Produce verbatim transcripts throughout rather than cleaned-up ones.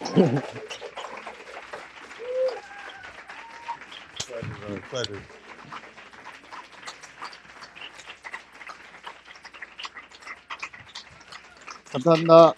pleasure, pleasure. 감사합니다.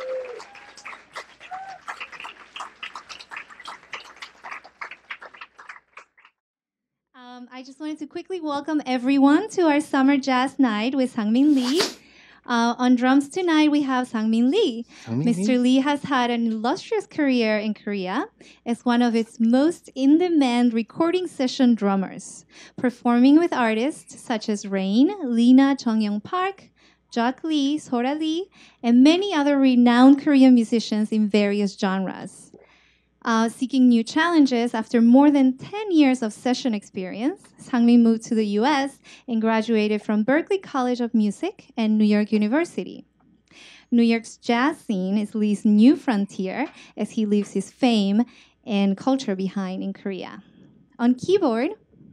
Um, I just wanted to quickly welcome everyone to our summer jazz night with Sangmin Lee. Uh, on drums tonight, we have Sangmin Lee. Mister Lee has had an illustrious career in Korea as one of its most in-demand recording session drummers, performing with artists such as Rain, Lena Jonghyun Park, Jack Lee, Sora Lee, and many other renowned Korean musicians in various genres. Uh, seeking new challenges after more than ten years of session experience, Sangmin moved to the U S and graduated from Berklee College of Music and New York University. New York's jazz scene is Lee's new frontier as he leaves his fame and culture behind in Korea. On keyboard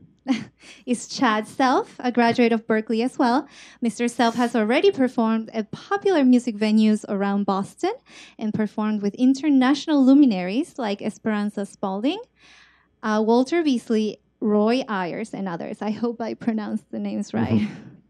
is Chad Self, a graduate of Berklee as well. Mister Self has already performed at popular music venues around Boston and performed with international luminaries like Esperanza Spalding, uh, Walter Beasley, Roy Ayers, and others. I hope I pronounced the names right.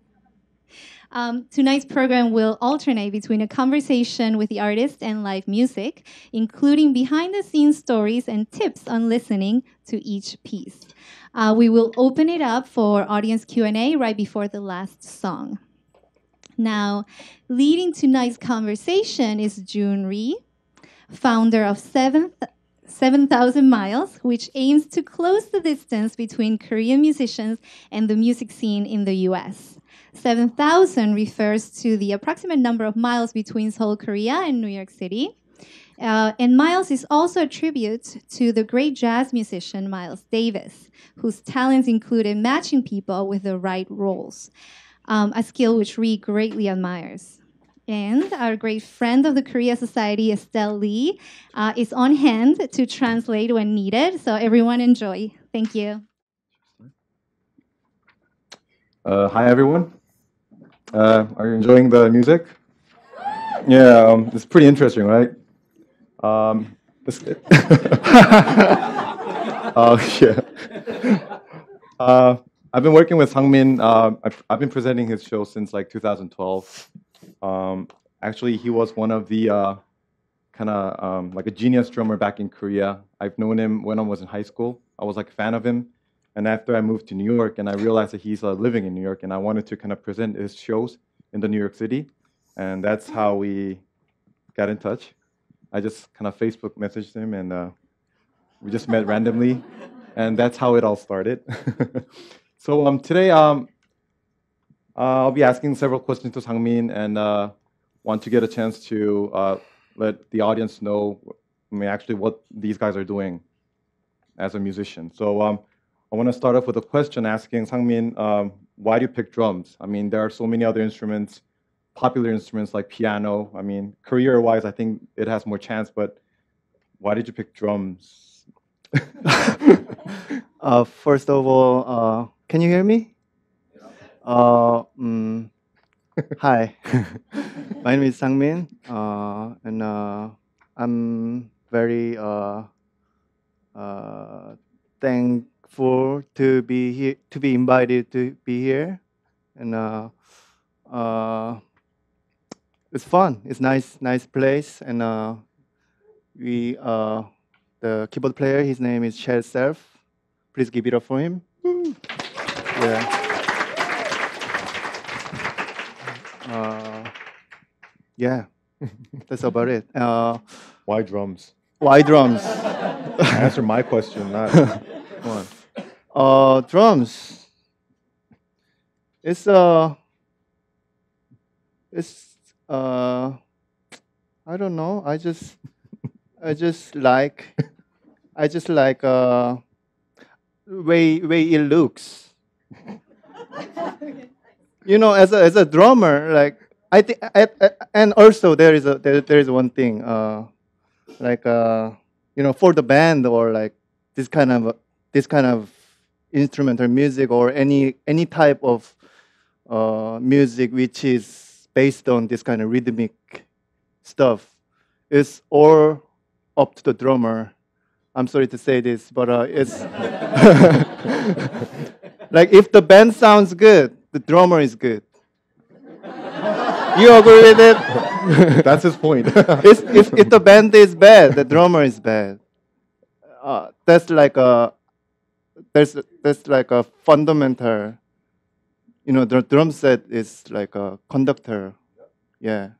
Um, tonight's program will alternate between a conversation with the artist and live music, including behind-the-scenes stories and tips on listening to each piece. Uh, we will open it up for audience Q and A right before the last song. Now, leading tonight's conversation is Jun Ri, founder of seven thousand Miles, which aims to close the distance between Korean musicians and the music scene in the U S. seven thousand refers to the approximate number of miles between Seoul, Korea and New York City. Uh, and Miles is also a tribute to the great jazz musician Miles Davis, whose talents included matching people with the right roles, um, a skill which Ree greatly admires. And our great friend of the Korea Society, Estelle Lee, uh, is on hand to translate when needed. So everyone enjoy. Thank you. Uh, hi, everyone. Uh, are you enjoying the music? Yeah, um, it's pretty interesting, right? Um, this, uh, yeah. Uh, I've been working with Sangmin. Uh, I've, I've been presenting his show since like two thousand twelve. Um, actually, he was one of the uh, kind of um, like a genius drummer back in Korea. I've known him when I was in high school. I was like a fan of him. And after I moved to New York and I realized that he's uh, living in New York and I wanted to kind of present his shows in the New York City. And that's how we got in touch. I just kind of Facebook messaged him and uh, we just met randomly. And that's how it all started. So um, today um, uh, I'll be asking several questions to Sangmin and uh, want to get a chance to uh, let the audience know I mean, actually what these guys are doing as a musician. So um, I want to start off with a question asking Sangmin, um, why do you pick drums? I mean, there are so many other instruments, popular instruments like piano. I mean, career-wise, I think it has more chance, but why did you pick drums? uh, first of all, uh, can you hear me? Uh, mm, hi, my name is Sangmin, uh, and uh, I'm very uh, uh, thankful to be here, to be invited to be here, and uh, uh, it's fun. It's nice, nice place, and uh, we uh, the keyboard player. His name is Chad Self. Please give it up for him. Yeah. Uh, yeah, that's about it. Uh, Why drums? why drums? Answer my question, not one. Uh, drums. It's uh, it's uh, I don't know. I just, I just like, I just like uh, way way it looks. You know, as a as a drummer, like I think, and also there is a there, there is one thing, uh, like uh, you know, for the band or like this kind of this kind of instrumental music or any any type of uh, music which is based on this kind of rhythmic stuff, is all up to the drummer. I'm sorry to say this, but uh, it's like if the band sounds good, the drummer is good. You agree with it? That's his point. It's, if, if the band is bad, the drummer is bad. Uh, that's like a that's that's like a fundamental. You know, the drum set is like a conductor. Yeah.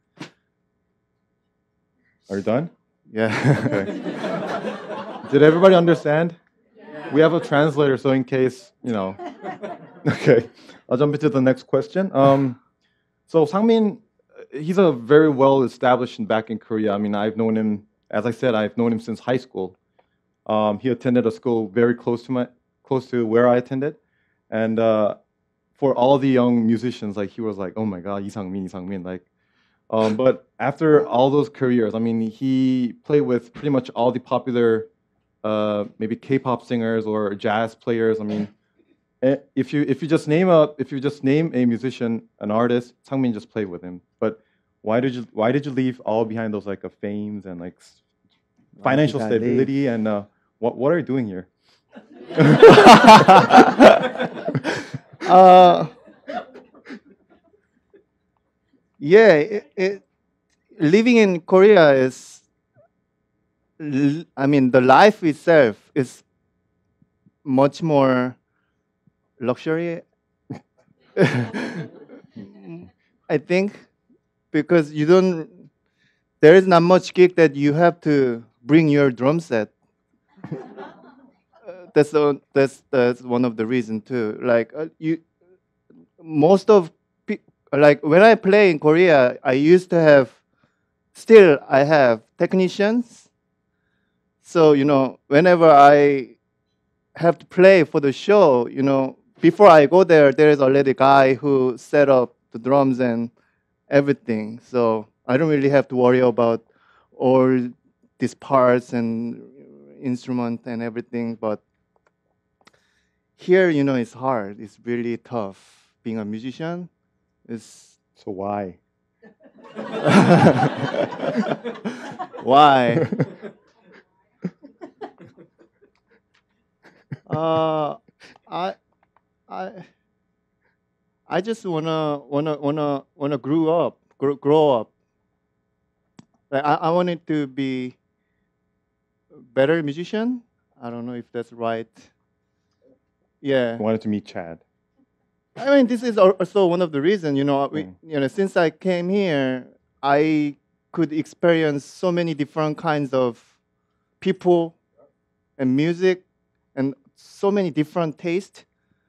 Are you done? Yeah. Okay. Did everybody understand? We have a translator, so in case, you know. Okay. I'll jump into the next question. Um, so Sangmin, he's a very well established and back in Korea. I mean, I've known him, as I said, I've known him since high school. Um, he attended a school very close to my, close to where I attended, and uh, for all the young musicians, like he was like, oh my God, Lee Sang-min, Lee Sang-min, like. Um, but after all those careers, I mean, he played with pretty much all the popular, uh, maybe K-pop singers or jazz players. I mean, eh, if you if you just name a if you just name a musician, an artist, Sang-min just played with him. But why did you why did you leave all behind those like uh, fames and like s- Why financial did I leave? stability and uh, what what are you doing here? uh, yeah, it, it, living in Korea is, l- I mean, the life itself is much more luxury. I think because you don't, there is not much gig that you have to bring your drum set. Uh, that's the, that's that's one of the reasons too. Like uh, you, most of pe- like when I play in Korea, I used to have, still I have technicians. So you know, whenever I have to play for the show, you know, before I go there, there is already a guy who set up the drums and everything. So I don't really have to worry about all these parts and instrument and everything. But here, you know, it's hard. It's really tough being a musician. It's So why? why? Uh, I, I, I just wanna wanna wanna wanna grow up, grow, grow up. Like I, I wanted to be a better musician. I don't know if that's right. Yeah. I wanted to meet Chad. I mean, this is al- also one of the reasons. You know, we, Mm. you know, since I came here, I could experience so many different kinds of people and music, and so many different tastes.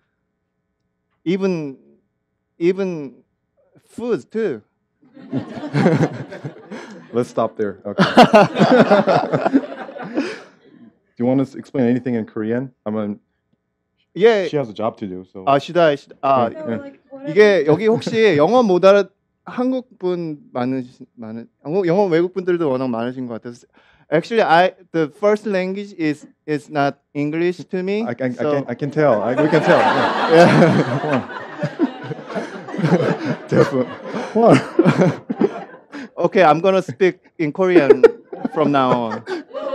Even, even foods too. Let's stop there. Okay. Do you want to explain anything in Korean? I mean, Yeah. she has a job to do. So. 아, should I? should- 아, Yeah. 이게 여기 혹시 영어 못 알아 한국 분 많으 많은 영어 영어 외국 분들도 워낙 많으신 것 같아서. Actually, I the first language is is not English to me. I, can, I, so- can, I can tell. I, we can tell. Yeah. Yeah. Come on. Definitely. Come on. Okay, I'm gonna speak in Korean from now on.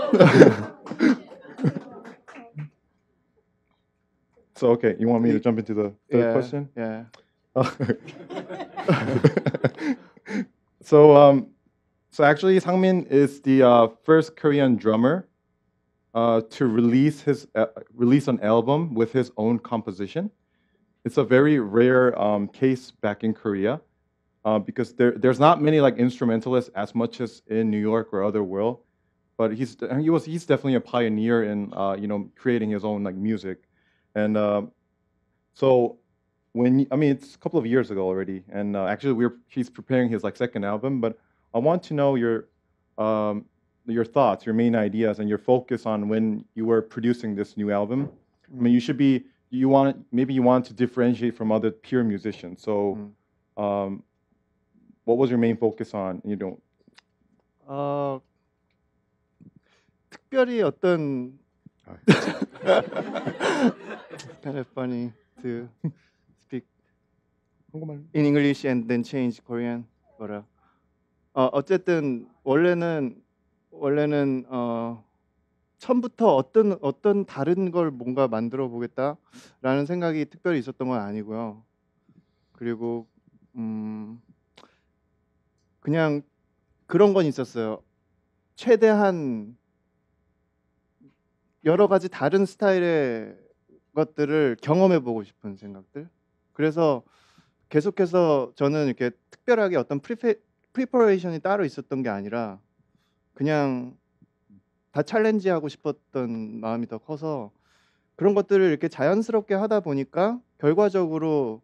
So, okay, you want me to jump into the third yeah, question? Yeah. so, um, so actually, Sangmin is the uh, first Korean drummer uh, to release his uh, release an album with his own composition. It's a very rare um, case back in Korea uh, because there there's not many like instrumentalists as much as in New York or other world. But he's he was he's definitely a pioneer in uh, you know creating his own like music, and uh, so when I mean it's a couple of years ago already, and uh, actually we're he's preparing his like second album. But I want to know your um, your thoughts, your main ideas, and your focus on when you were producing this new album. I mean, you should be you want maybe you want to differentiate from other pure musicians. So, um, what was your main focus on? You know, 어, 특별히 어떤 kind of funny to speak 한국말. in English and then change Korean. But, uh, 어, 어쨌든 원래는 원래는 어, 처음부터 어떤 어떤 다른 걸 뭔가 만들어 보겠다라는 생각이 특별히 있었던 건 아니고요. 그리고 음, 그냥 그런 건 있었어요. 최대한 여러 가지 다른 스타일의 것들을 경험해 보고 싶은 생각들. 그래서 계속해서 저는 이렇게 특별하게 어떤 프리페, 프리퍼레이션이 따로 있었던 게 아니라 그냥 다 챌린지하고 싶었던 마음이 더 커서 그런 것들을 이렇게 자연스럽게 하다 보니까 결과적으로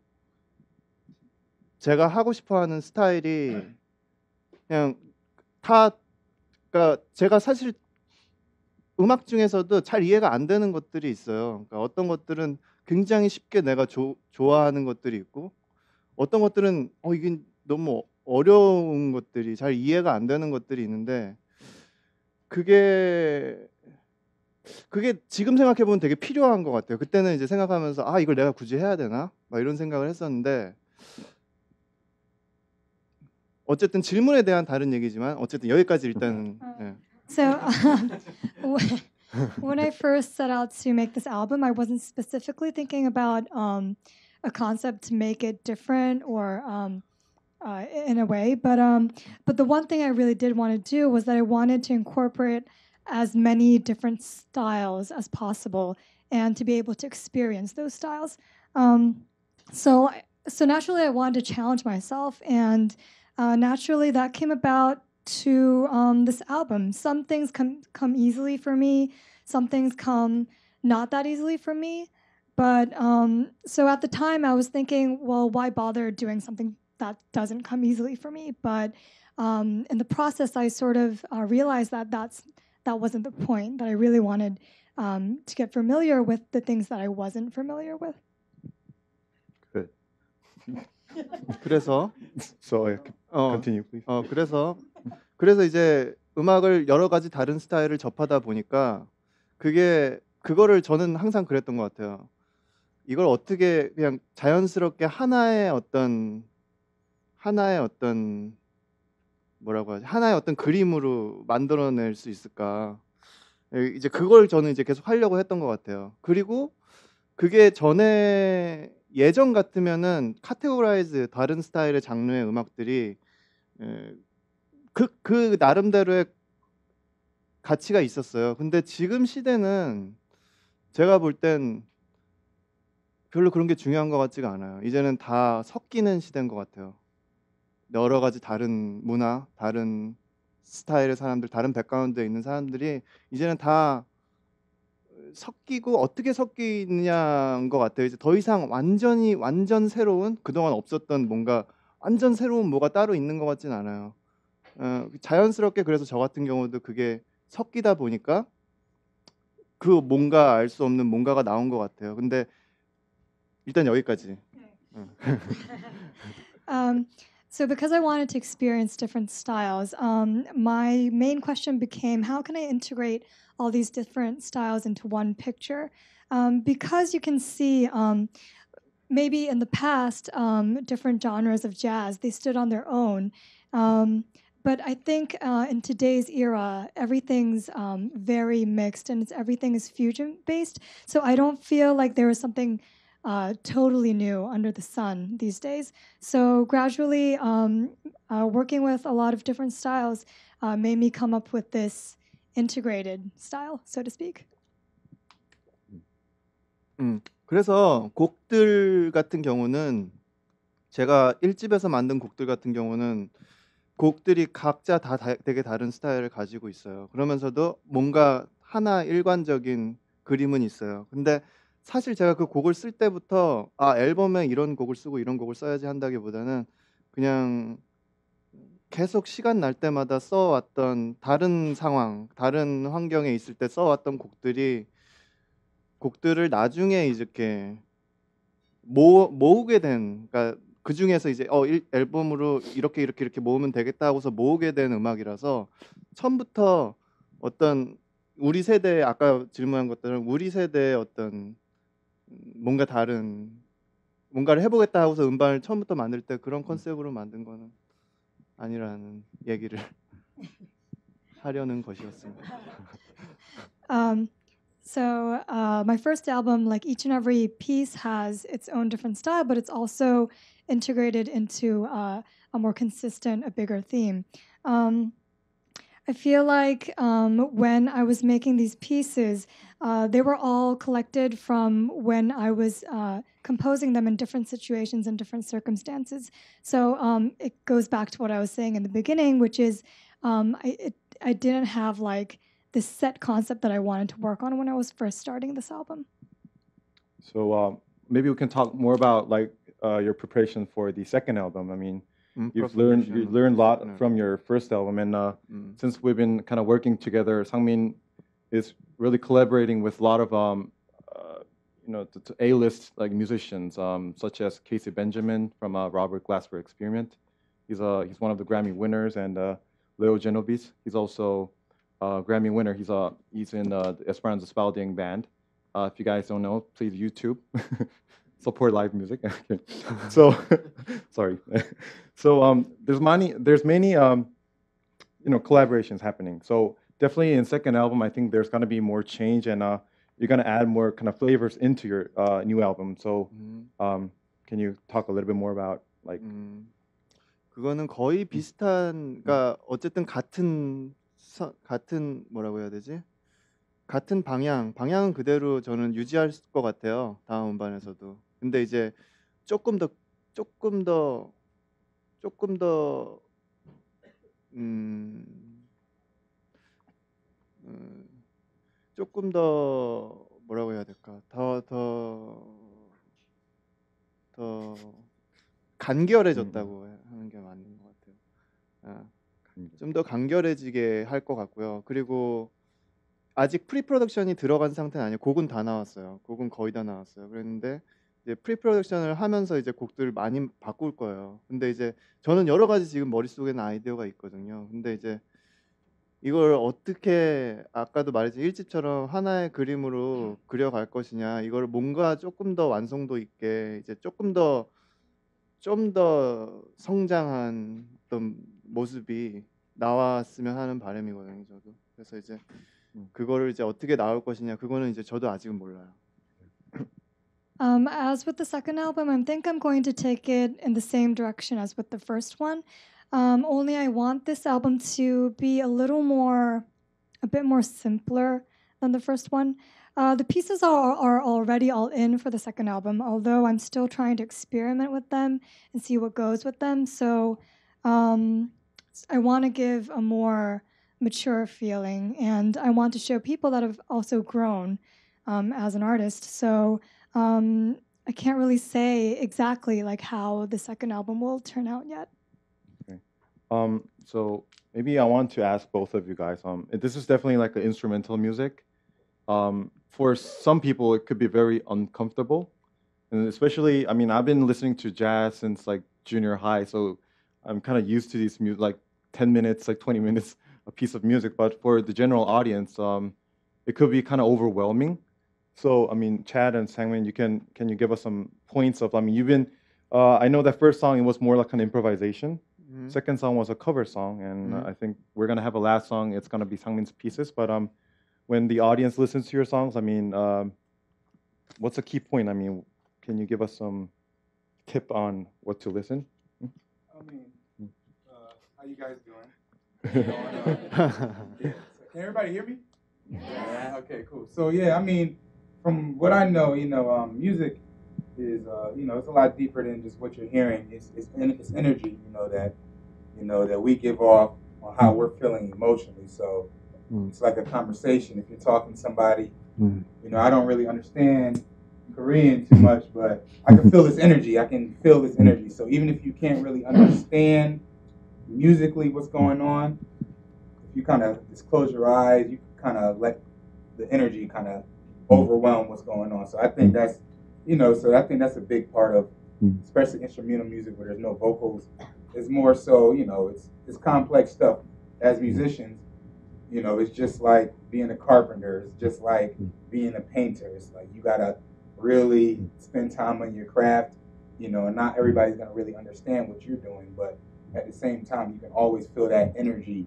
제가 하고 싶어하는 스타일이 그냥 다, 그러니까 제가 사실 음악 중에서도 잘 이해가 안 되는 것들이 있어요. 그러니까 어떤 것들은 굉장히 쉽게 내가 조, 좋아하는 것들이 있고 어떤 것들은 어 이게 너무 어려운 것들이 잘 이해가 안 되는 것들이 있는데 그게 그게 지금 생각해 보면 되게 필요한 것 같아요. 그때는 이제 생각하면서 아 이걸 내가 굳이 해야 되나? 막 이런 생각을 했었는데 어쨌든 질문에 대한 다른 얘기지만 어쨌든 여기까지 일단 예. So, um, when when I first set out to make this album, I wasn't specifically thinking about um, a concept to make it different or um, uh, in a way, but um, but the one thing I really did want to do was that I wanted to incorporate as many different styles as possible and to be able to experience those styles. Um, so so naturally, I wanted to challenge myself, and uh, naturally that came about to um, this album. Some things come come easily for me. Some things come not that easily for me. But um, so at the time, I was thinking, well, why bother doing something that doesn't come easily for me? But um, in the process, I sort of uh, realized that that's that wasn't the point. That I really wanted um, to get familiar with the things that I wasn't familiar with. Good. 그래서 So uh, 어, continue, please. 어 그래서 그래서 이제 음악을 여러 가지 다른 스타일을 접하다 보니까 그게 그거를 저는 항상 그랬던 것 같아요. 이걸 어떻게 그냥 자연스럽게 하나의 어떤 하나의 어떤 뭐라고 하지? 하나의 어떤 그림으로 만들어낼 수 있을까? 예, 이제 그걸 저는 이제 계속 하려고 했던 것 같아요. 그리고 그게 전에 예전 같으면은 카테고라이즈 다른 스타일의 장르의 음악들이 예, 그, 그 나름대로의 가치가 있었어요. 근데 지금 시대는 제가 볼 땐 별로 그런 게 중요한 것 같지가 않아요. 이제는 다 섞이는 시대인 것 같아요. 여러 가지 다른 문화, 다른 스타일의 사람들, 다른 백그라운드에 있는 사람들이 이제는 다 섞이고 어떻게 섞이느냐인 것 같아요. 이제 더 이상 완전히 완전 새로운 그동안 없었던 뭔가 완전 새로운 뭐가 따로 있는 것 같진 않아요. 어, 자연스럽게 그래서 저 같은 경우도 그게 섞이다 보니까 그 뭔가 알 수 없는 뭔가가 나온 것 같아요. 근데 일단 여기까지. Um, so because I wanted to experience different styles, um, my main question became, how can I integrate all these different styles into one picture? Um, because you can see, um, maybe in the past, um, different genres of jazz, they stood on their own. Um, but I think uh, in today's era, everything's um, very mixed and it's, everything is fusion based. So I don't feel like there is something uh, totally new under the sun these days. So gradually, um, uh, working with a lot of different styles uh, made me come up with this integrated style, so to speak. 음, 그래서 곡들 같은 경우는 제가 일 집에서 만든 곡들 같은 경우는 곡들이 각자 다, 다 되게 다른 스타일을 가지고 있어요. 그러면서도 뭔가 하나 일관적인 그림은 있어요. 근데 사실 제가 그 곡을 쓸 때부터 아 앨범에 이런 곡을 쓰고 이런 곡을 써야지 한다기보다는 그냥 계속 시간 날 때마다 써왔던 다른 상황, 다른 환경에 있을 때 써왔던 곡들이 곡들을 나중에 이렇게 모, 모으게 된, 그러니까 그 중에서 이제 어 일, 앨범으로 이렇게 이렇게 이렇게 모으면 되겠다 하고서 모으게 된 음악이라서 처음부터 어떤 우리 세대 아까 질문한 것처럼 우리 세대의 어떤 뭔가 다른 뭔가를 해보겠다 하고서 음반을 처음부터 만들 때 그런 컨셉으로 만든 거는 아니라는 얘기를. 하려는 것이었습니다. Um, so uh, my first album, like each and every piece has its own different style, but it's also integrated into uh, a more consistent, a bigger theme. Um, I feel like um, when I was making these pieces, uh, they were all collected from when I was uh, composing them in different situations and different circumstances. So um, it goes back to what I was saying in the beginning, which is um, I, it, I didn't have like this set concept that I wanted to work on when I was first starting this album. So um, maybe we can talk more about like uh, your preparation for the second album. I mean, 음, you've learned you preparation. learned a lot 네. from your first album, and uh, 음. since we've been kind of working together, Sangmin is really collaborating with a lot of um, uh, you know, t- t- A-list like musicians, um, such as Casey Benjamin from uh, Robert Glasper Experiment. He's uh he's one of the Grammy winners, and uh, Leo Genovese. He's also a Grammy winner. He's uh he's in uh, the Esperanza Spalding band. Uh, if you guys don't know, please YouTube support live music. So sorry. So um, there's many there's many um, you know, collaborations happening. So definitely in second album, I think there's gonna be more change, and uh, you're gonna add more kind of flavors into your uh, new album. So 음, um, can you talk a little bit more about like 음. 그거는 거의 비슷한, 그러니까 어쨌든 같은 서, 같은 뭐라고 해야 되지? 같은 방향, 방향은 그대로 저는 유지할 것 같아요. 다음 음반에서도. 근데 이제 조금 더, 조금 더, 조금 더, 음, 음, 조금 더 뭐라고 해야 될까? 더, 더, 더 간결해졌다고 하는 게 맞는 것 같아요. 아, 좀 더 간결해지게 할 것 같고요. 그리고 아직 프리 프로덕션이 들어간 상태는 아니에요. 곡은 다 나왔어요. 곡은 거의 다 나왔어요. 그랬는데 이제 프리 프로덕션을 하면서 이제 곡들을 많이 바꿀 거예요. 근데 이제 저는 여러 가지 지금 머릿속에는 아이디어가 있거든요. 근데 이제 이걸 어떻게 아까도 말했지만 일 집처럼 하나의 그림으로 그려갈 것이냐, 이걸 뭔가 조금 더 완성도 있게 이제 조금 더 좀 더 성장한 어떤 모습이 나왔으면 하는 바람이거든요, 저도. 그래서 이제 그거를 이제 어떻게 나올 것이냐, 그거는 이제 저도 아직은 몰라요. Um, as with the second album, I think I'm going to take it in the same direction as with the first one. Um, only I want this album to be a little more, a bit more simpler than the first one. Uh, the pieces are, are already all in for the second album, although I'm still trying to experiment with them and see what goes with them. So um, I want to give a more mature feeling, and I want to show people that have also grown um, as an artist. So um, I can't really say exactly like how the second album will turn out yet. um so maybe I want to ask both of you guys, um this is definitely like an instrumental music. Um for some people it could be very uncomfortable, and especially, I mean, I've been listening to jazz since like junior high, so I'm kind of used to these music, like ten minutes, like twenty minutes a piece of music. But for the general audience, um it could be kind of overwhelming. So I mean, Chad and Sangmin, you can can you give us some points of, I mean, you've been uh, I know that first song, it was more like an improvisation. 음. Second song was a cover song, and uh, Mhm. I think we're gonna have a last song. It's gonna be Sangmin's pieces. But um, when the audience listens to your songs, I mean, um, what's a key point? I mean, can you give us some tip on what to listen? I mean, uh, how you guys doing? Yeah. So can everybody hear me? Yeah. Okay, cool. So yeah, I mean, from what I know, you know, um, music is, uh, you know, it's a lot deeper than just what you're hearing. It's it's, en- it's energy, you know, that you know that we give off on how we're feeling emotionally. So Mm. it's like a conversation. If you're talking to somebody, Mm. you know, I don't really understand Korean too much, but I can feel this energy. I can feel this energy. So even if you can't really understand musically what's going on, if you kind of just close your eyes, you kind of let the energy kind of overwhelm what's going on. So I think that's, you know, so I think that's a big part of, especially instrumental music where there's no vocals. It's more so, you know, it's it's complex stuff. As musicians, you know, it's just like being a carpenter. It's just like being a painter. It's like you gotta really spend time on your craft, you know, and not everybody's gonna really understand what you're doing, but at the same time, you can always feel that energy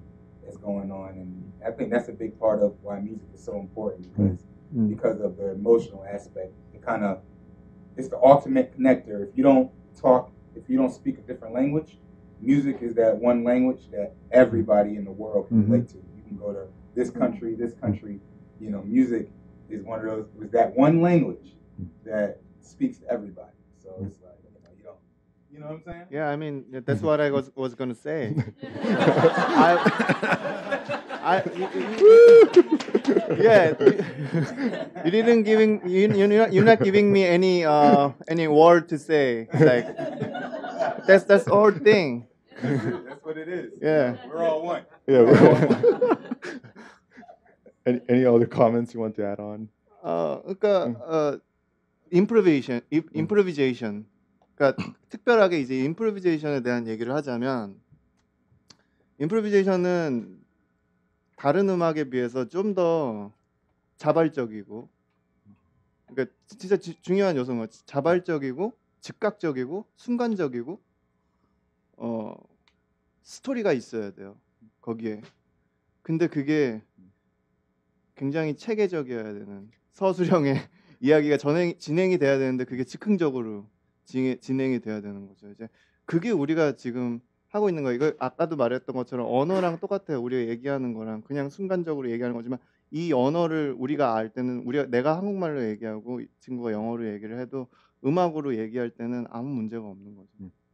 that's going on, and I think that's a big part of why music is so important because Mm. because of the emotional aspect. It kind of it's the ultimate connector. If you don't talk, if you don't speak a different language, music is that one language that everybody in the world can Mhm. relate to. You can go to this country, this country. You know, music is one of those. Is that one language that speaks to everybody. So it's like you know, you don't, you know what I'm saying? Yeah, I mean yeah, that's what I was was gonna say. I, I, you- you- yeah, you, you didn't giving you you're not, you're not giving me any uh any word to say. Like that's that's our thing. That's it. That's what it is. Yeah. We're all one. Yeah. We're all one. any, any other comments you want to add on? 어 그러니까 어 improvisation, 임- improvisation. 그러니까 특별하게 이제 improvisation에 대한 얘기를 하자면 improvisation은 다른 음악에 비해서 좀 더 자발적이고 그러니까 진짜 지- 중요한 요소는 뭐 자발적이고 즉각적이고 순간적이고 어 스토리가 있어야 돼요 거기에. 근데 그게 굉장히 체계적이어야 되는 서술형의 이야기가 전행, 진행이 돼야 되는데 그게 즉흥적으로 진행, 진행이 돼야 되는 거죠. 이제 그게 우리가 지금 하고 있는 거예요. 이거 아까도 말했던 것처럼 언어랑 똑같아요. 우리가 얘기하는 거랑 그냥 순간적으로 얘기하는 거지만 이 언어를 우리가 알 때는 우리가 내가 한국말로 얘기하고 이 친구가 영어로 얘기를 해도 음악으로 얘기할 때는 아무 문제가 없는 거죠.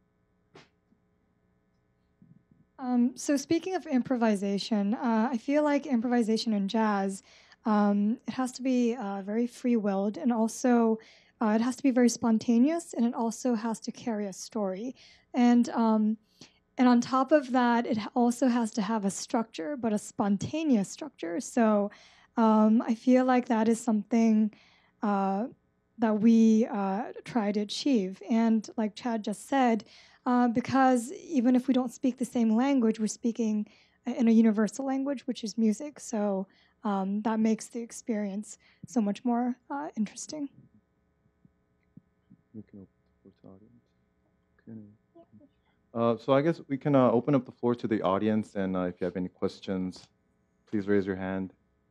Um, so speaking of improvisation, uh, I feel like improvisation in jazz, um, it has to be uh, very free-willed, and also uh, it has to be very spontaneous, and it also has to carry a story. And um, and on top of that, it ha- also has to have a structure, but a spontaneous structure. So um, I feel like that is something uh, that we uh, try to achieve. And like Chad just said, uh, because even if we don't speak the same language, we're speaking in a universal language, which is music. So um, that makes the experience so much more uh, interesting. We can open the floor to audience. Okay. Uh, so I guess we can uh, open up the floor to the audience, and uh, if you have any questions, please raise your hand.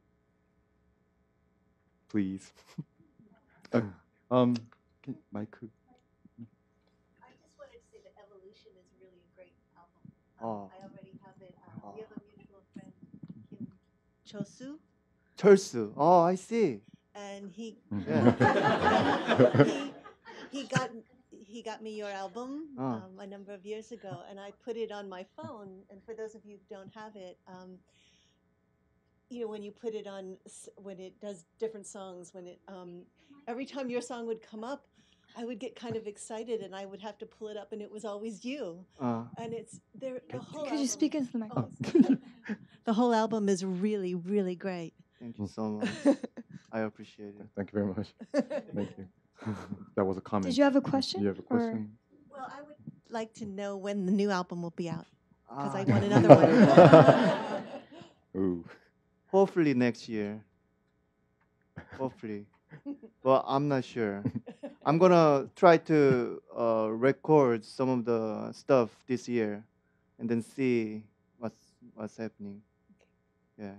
Please. Uh, um, can, Mike. I just wanted to say that Evolution is really a great album. Oh. Um, I already have it. Um, We have a mutual friend, Kim Chosu, 철수. Oh, I see. and he Yeah. he he got he got me your album Oh. um, a number of years ago, and I put it on my phone. And for those of you who don't have it, um, you know, when you put it on, s- when it does different songs, when it um, every time your song would come up, I would get kind of excited, and I would have to pull it up, and it was always you. 어. And it's there. The whole Could you album, speak into the mic? oh, sorry. The whole album is really, really great. Thank you so much. I appreciate it. Thank you very much. Thank you. That was a comment. Did you have a question? You have a or- question? Well, I would like to know when the new album will be out, because Ah, I want another one. Ooh. Hopefully next year. Hopefully. But I'm not sure. I'm gonna try to uh, record some of the stuff this year, and then see what's what's happening. Yeah.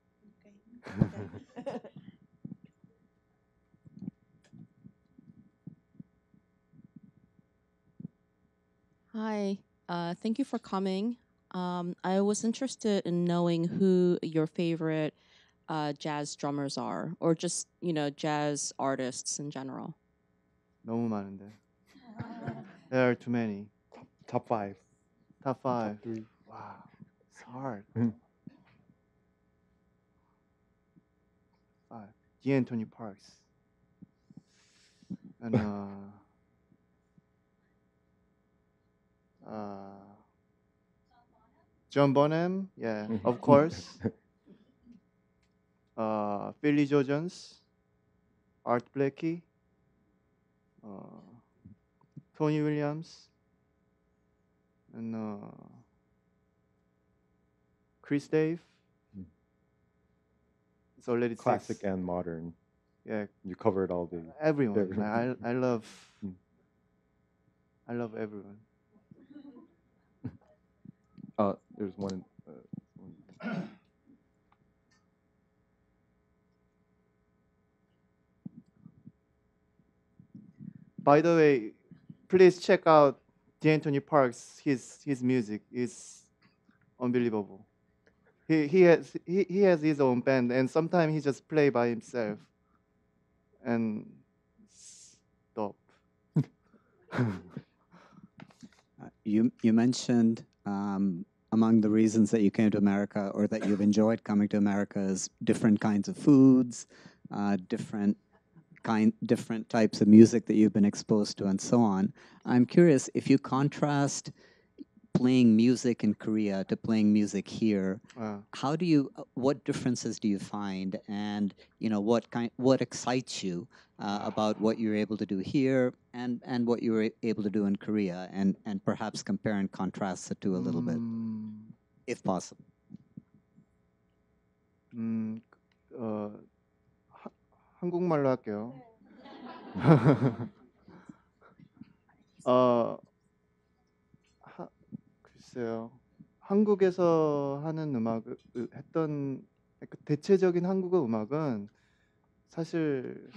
Okay. Hi, uh, thank you for coming. Um, I was interested in knowing who your favorite uh, jazz drummers are, or just you know jazz artists in general. 너무 많은데. There are too many. Top five. Top five. Top three. Wow, it's hard. Mhm. Five. D. Anthony Parks. And uh, uh, John Bonham, yeah, of course. uh, Philly Joe Jones, Art Blakey, uh, Tony Williams, and uh, Chris Dave. Mm. It's already Classic six. and modern. Yeah, You covered all the. everyone. Everyone. I I love Mm. I love everyone. Uh, there's one. In, uh, one- By the way, please check out D'Anthony Parks. His his music is unbelievable. He he has he, he has his own band, and sometimes he just play by himself. And stop. Uh, You you mentioned um, among the reasons that you came to America or that you've enjoyed coming to America is different kinds of foods, uh, different kind different types of music that you've been exposed to, and so on. I'm curious if you contrast playing music in Korea to playing music here. 아, How do you? uh, What differences do you find, and you know what kind? What excites you uh, about what you're able to do here, and and what you were able to do in Korea, and and perhaps compare and contrast the two a little bit, 음, if possible. 음, 어, 하, 한국말로 할게요. 어, 하, 글쎄요. 한국에서 하는 음악을 했던 그 대체적인 한국어 음악은 사실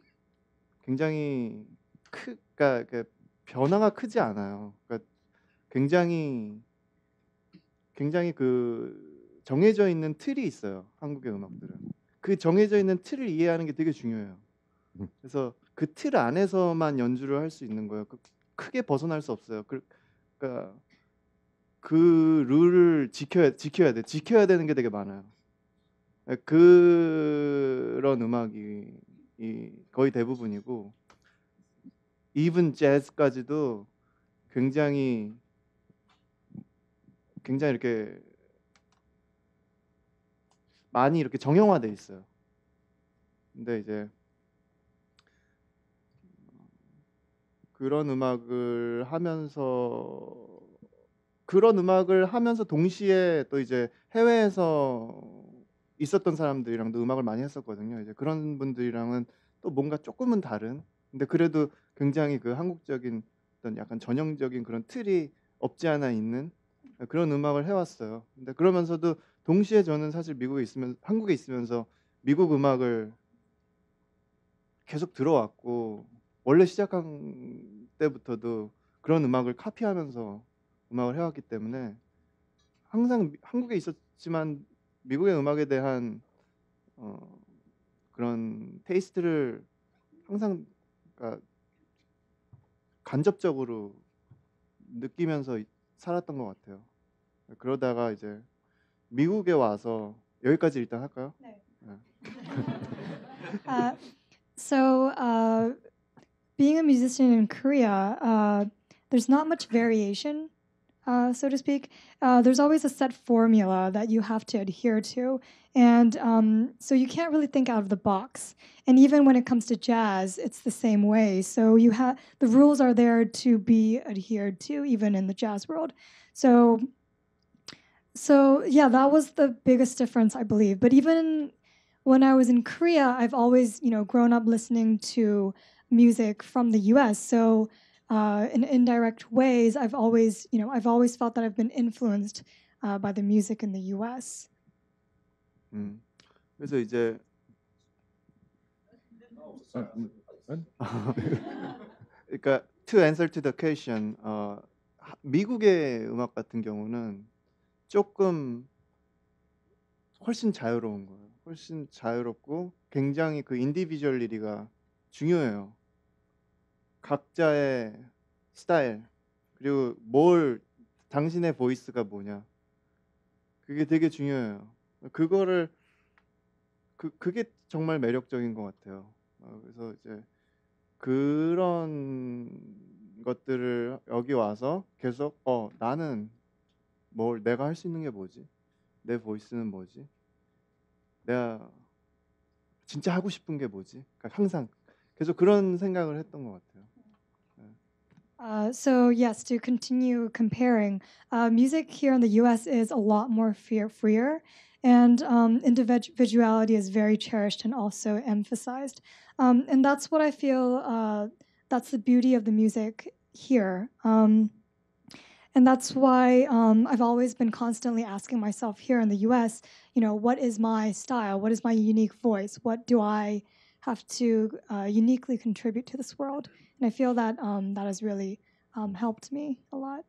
굉장히 크, 그러니까 그 변화가 크지 않아요. 그러니까 굉장히 굉장히 그 정해져 있는 틀이 있어요. 한국의 음악들은. 그 정해져 있는 틀을 이해하는 게 되게 중요해요. 음. 그래서 그 틀 안에서만 연주를 할 수 있는 거예요. 그, 크게 벗어날 수 없어요. 그, 그러니까 그 룰을 지켜야 지켜야 돼. 지켜야 되는 게 되게 많아요. 그런 음악이 이 거의 대부분이고, 이븐 재즈까지도 굉장히 굉장히 이렇게 많이 이렇게 정형화돼 있어요. 근데 이제 그런 음악을 하면서 그런 음악을 하면서 동시에 또 이제 해외에서 있었던 사람들이랑도 음악을 많이 했었거든요. 이제 그런 분들이랑은 또 뭔가 조금은 다른, 근데 그래도 굉장히 그 한국적인 어떤 약간 전형적인 그런 틀이 없지 않아 있는 그런 음악을 해왔어요. 근데 그러면서도 동시에 저는 사실 미국에 있으면 한국에 있으면서 미국 음악을 계속 들어왔고, 원래 시작한 때부터도 그런 음악을 카피하면서 음악을 해왔기 때문에 항상 미- 한국에 있었지만 미국의 음악에 대한 어, 그런 테이스트를 항상 그러니까 간접적으로 느끼면서 이- 살았던 것 같아요. 그러다가 이제 미국에 와서 여기까지 일단 할까요? 네. 네. Uh, so, uh, being a musician in Korea, uh, there's not much variation, uh, so to speak. Uh, there's always a set formula that you have to adhere to. And um, so you can't really think out of the box. And even when it comes to jazz, it's the same way. So you have the rules are there to be adhered to, even in the jazz world. So, so yeah, that was the biggest difference, I believe. But even when I was in Korea, I've always, you know, grown up listening to music from the U S. So uh, in indirect ways, I've always, you know, I've always felt that I've been influenced uh, by the music in the U S. 음. 그래서 이제 어, 음, 음? 그러니까 to answer to the question, 어, 하- 미국의 음악 같은 경우는 조금 훨씬 자유로운 거예요. 훨씬 자유롭고 굉장히 그 인디비주얼리티가 중요해요. 각자의 스타일, 그리고 뭘 당신의 보이스가 뭐냐, 그게 되게 중요해요. 그거를 그 그게 정말 매력적인 것 같아요. 어, 그래서 이제 그런 것들을 여기 와서 계속 어 나는 뭘 내가 할 수 있는 게 뭐지? 내 보이스는 뭐지? 내가 진짜 하고 싶은 게 뭐지? 그러니까 항상 계속 그런 생각을 했던 것 같아요. Uh, so yes, to continue comparing, uh, music here in the U S is a lot more fear freer, and um, individuality is very cherished and also emphasized. Um, and that's what I feel. Uh, that's the beauty of the music here. Um, And that's why um, I've always been constantly asking myself here in the U S, you know, what is my style? What is my unique voice? What do I have to uh, uniquely contribute to this world? And I feel that um, that has really um, helped me a lot.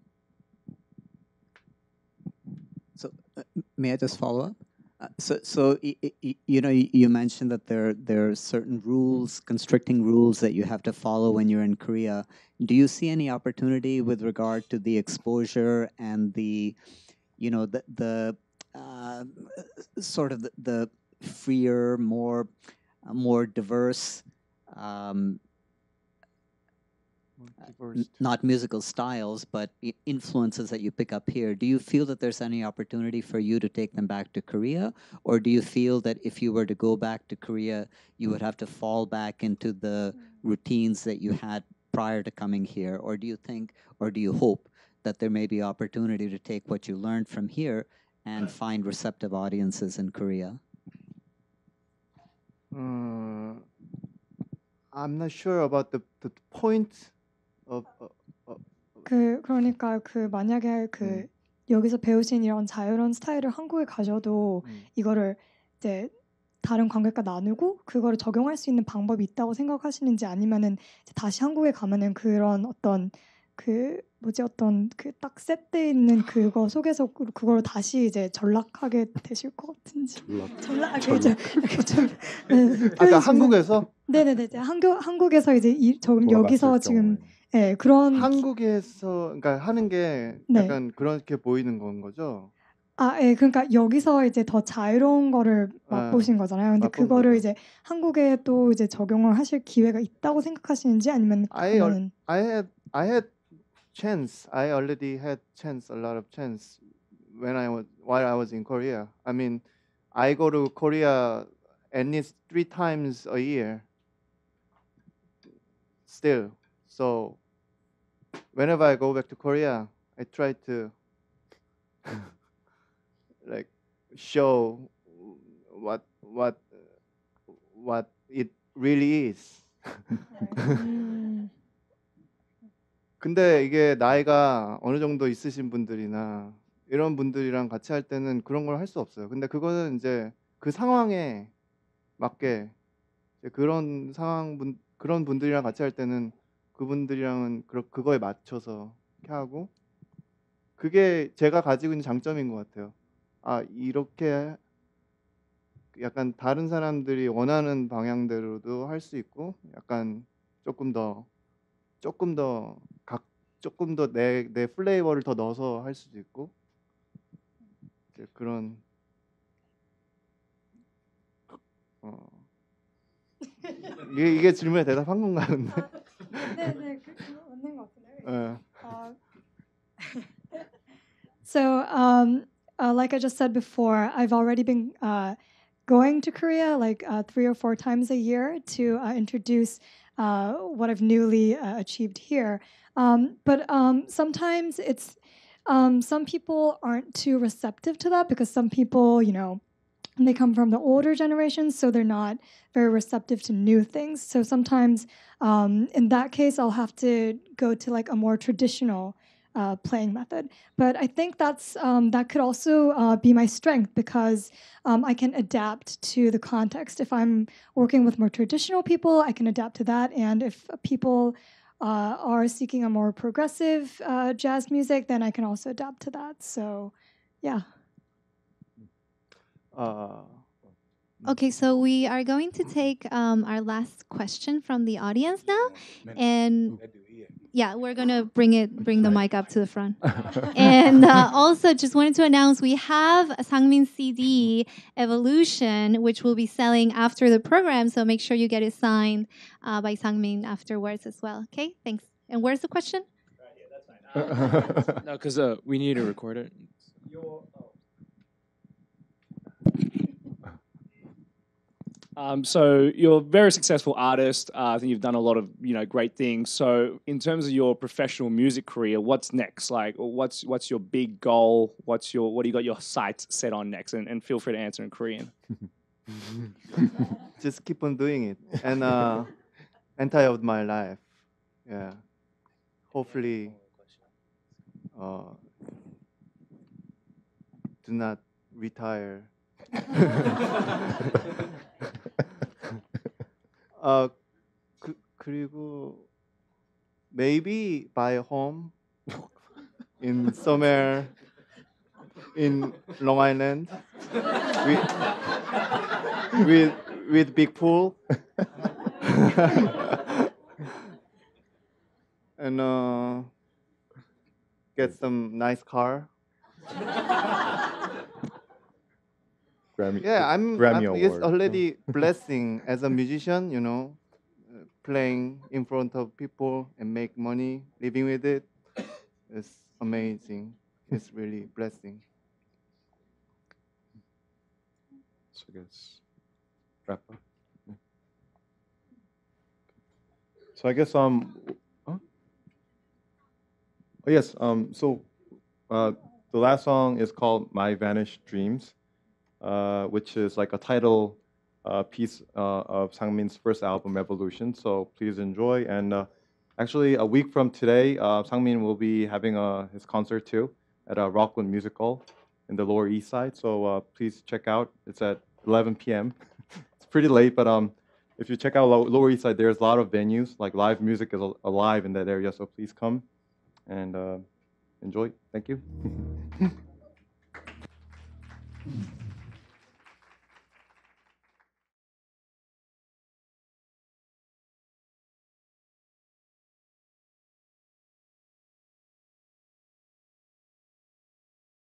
So uh, may I just follow up? Uh, so, so y- y- you know, y- you mentioned that there there are certain rules, constricting rules that you have to follow when you're in Korea. Do you see any opportunity with regard to the exposure and the, you know, the the uh, sort of the, the freer, more uh, more diverse, um, n- not musical styles, but i- influences that you pick up here? Do you feel that there's any opportunity for you to take them back to Korea? Or do you feel that if you were to go back to Korea, you would have to fall back into the routines that you had prior to coming here? Or do you think, or do you hope that there may be opportunity to take what you learned from here and find receptive audiences in Korea? Uh, I'm not sure about the, the point of, of, of 그 그러니까 그 만약에 그 음. 여기서 배우신 이런 자유로운 스타일을 한국에 가셔도 음. 이거를 이제 다른 관객과 나누고 그거를 적용할 수 있는 방법이 있다고 생각하시는지 아니면은 이제 다시 한국에 가면은 그런 어떤 그 뭐지 어떤 그 딱 셋돼 있는 그거 속에서 그- 그걸 다시 이제 전락하게 되실 것 같은지 전락. 전락하게 좀 이렇게 좀 네, 아까 표현이 좀- 한국에서 네네네 이제 한국 한국에서 이제 이, 저 여기서 지금 예 그런 한국에서 그러니까 하는 게 네. 약간 그렇게 보이는 건 거죠. 아, 예, 그러니까 여기서 이제 더 자유로운 거를 맛보신 거잖아요. 근데 맛본 그거를 거죠. 이제 한국에 또 이제 적용을 하실 기회가 있다고 생각하시는지 아니면 I al- 그거는 I had I had chance. I already had chance, a lot of chance when I was while I was in Korea. I mean, I go to Korea at least three times a year. Still, so whenever I go back to Korea, I try to like show what what what it really is. 음, 근데 이게 나이가 어느 정도 있으신 분들이나 이런 분들이랑 같이 할 때는 그런 걸 할 수 없어요. 근데 그거는 이제 그 상황에 맞게 이제 그런 상황 분 그런 분들이랑 같이 할 때는 그분들이랑은 그 그거에 맞춰서 이렇게 하고 그게 제가 가지고 있는 장점인 것 같아요. 아 이렇게 약간 다른 사람들이 원하는 방향대로도 할 수 있고 약간 조금 더 조금 더 각 조금 더 내 내 플레이버를 더 넣어서 할 수도 있고 이제 그런 어 이게 이게 질문에 대답한 건가 근데? 네, 네, 그, 그 맞는 것 같은데요. 예. Uh, so, um, uh, like I just said before, I've already been uh, going to Korea like uh, three or four times a year to uh, introduce uh, what I've newly uh, achieved here. Um, but um, sometimes it's um, some people aren't too receptive to that because some people, you know, they come from the older generations, so they're not very receptive to new things. So sometimes, um, in that case, I'll have to go to like a more traditional uh, playing method. But I think that's um, that could also uh, be my strength because um, I can adapt to the context. If I'm working with more traditional people, I can adapt to that. And if people uh, are seeking a more progressive uh, jazz music, then I can also adapt to that. So, yeah. 아 Okay, so we are going to take um, our last question from the audience now, and yeah, we're gonna bring it, bring the mic up to the front. And uh, also, just wanted to announce we have a Sangmin C D Evolution, which will be selling after the program. So make sure you get it signed uh, by Sangmin afterwards as well. Okay, thanks. And where's the question? No, because uh, we need to record it. Um, so you're a very successful artist. Uh, I think you've done a lot of you know great things. So in terms of your professional music career, what's next? Like, what's what's your big goal? What's your what do you got your sights set on next? And, and feel free to answer in Korean. just keep on doing it and uh entire of my life. Yeah. Hopefully uh, do not retire. 어, 그, 그리고 maybe buy a home in somewhere in Long Island with with, with big pool and uh, get some nice car. Grammy, Yeah, I'm. Grammy I'm it's Award. already blessing as a musician. You know, uh, playing in front of people and make money, living with it. It's amazing. It's really blessing. So I guess wrap up. Yeah. So I guess um, huh? Oh yes, um, so uh, the last song is called "My Vanished Dreams," uh, which is like a title uh, piece uh, of Sangmin's first album, Revolution. So please enjoy. And uh, actually, a week from today, uh, Sangmin will be having uh, his concert too at a Rockland Music Hall in the Lower East Side. So uh, please check out. It's at eleven p m It's pretty late, but um, if you check out Low- Lower East Side, there's a lot of venues. Like live music is al- alive in that area. So please come and uh, enjoy. Thank you.